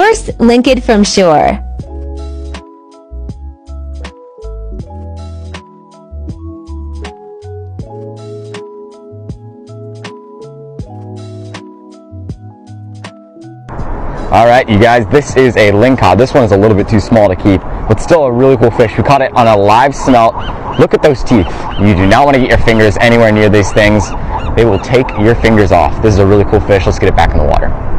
First, Lingcod from shore. Alright, you guys, this is a Lingcod. This one is a little bit too small to keep, but still a really cool fish. We caught it on a live smelt. Look at those teeth. You do not want to get your fingers anywhere near these things. They will take your fingers off. This is a really cool fish. Let's get it back in the water.